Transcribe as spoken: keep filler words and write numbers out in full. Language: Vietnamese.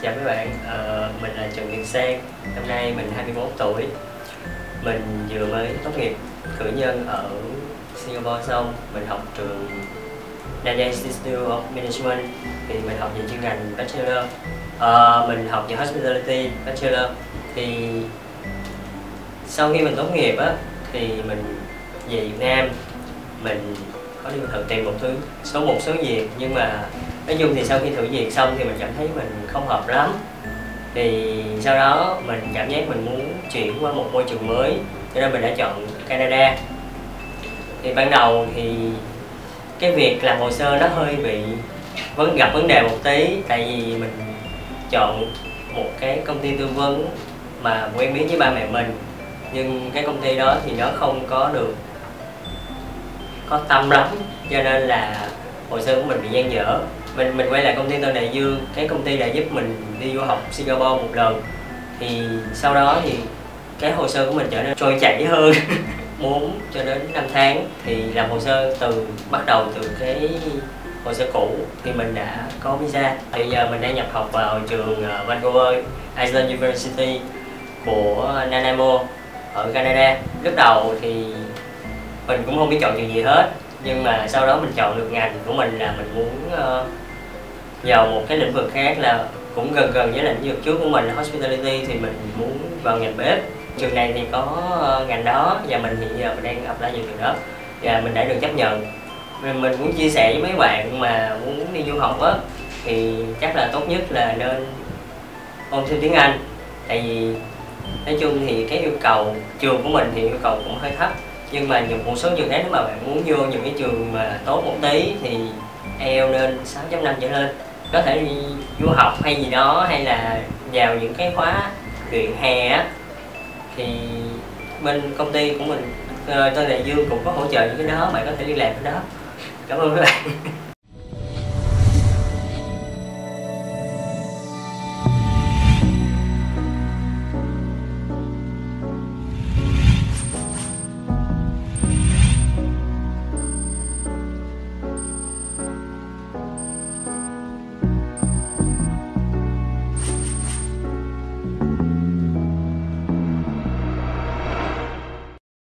Chào các bạn, ờ, mình là Trần Việt Sang, năm nay mình hai mươi mốt tuổi. Mình vừa mới tốt nghiệp cử nhân ở Singapore xong, mình học trường Nanyang Institute of Management, thì mình học về chuyên ngành Bachelor. Ờ, mình học về Hospitality Bachelor. Thì sau khi mình tốt nghiệp á, thì mình về Việt Nam, mình có đi thử tìm một thứ số một số việc, nhưng mà nói chung thì sau khi thử việc xong thì mình cảm thấy mình không hợp lắm. Thì sau đó mình cảm giác mình muốn chuyển qua một môi trường mới, cho nên mình đã chọn Canada. Thì ban đầu thì cái việc làm hồ sơ nó hơi bị vẫn gặp vấn đề một tí, tại vì mình chọn một cái công ty tư vấn mà quen biết với ba mẹ mình, nhưng cái công ty đó thì nó không có được có tâm lắm, cho nên là hồ sơ của mình bị dang dở. Mình mình quay lại công ty Tân Đại Dương, cái công ty đã giúp mình đi du học Singapore một lần. Thì sau đó thì cái hồ sơ của mình trở nên trôi chảy hơn bốn cho đến năm tháng thì làm hồ sơ từ bắt đầu từ cái hồ sơ cũ thì mình đã có visa. Bây giờ mình đang nhập học vào trường Vancouver Island University của Nanaimo ở Canada. Lúc đầu thì mình cũng không biết chọn trường gì hết, nhưng mà sau đó mình chọn được ngành của mình là mình muốn uh, vào một cái lĩnh vực khác, là cũng gần gần với lĩnh vực trước của mình là Hospitality, thì mình muốn vào ngành bếp. Trường này thì có uh, ngành đó và mình hiện giờ mình đang apply vào trường đó và mình đã được chấp nhận. Mình, mình muốn chia sẻ với mấy bạn mà muốn đi du học á, thì chắc là tốt nhất là nên ôn thêm tiếng Anh, tại vì nói chung thì cái yêu cầu trường của mình thì yêu cầu cũng hơi thấp, nhưng mà những một số trường khác nếu mà bạn muốn vô những cái trường mà tốt một tí thì ai eo nên sáu chấm năm trở lên. Có thể đi du học hay gì đó, hay là vào những cái khóa luyện hè á, thì bên công ty của mình Tân Đại Dương cũng có hỗ trợ những cái đó, bạn có thể đi làm cái đó. Cảm ơn các bạn.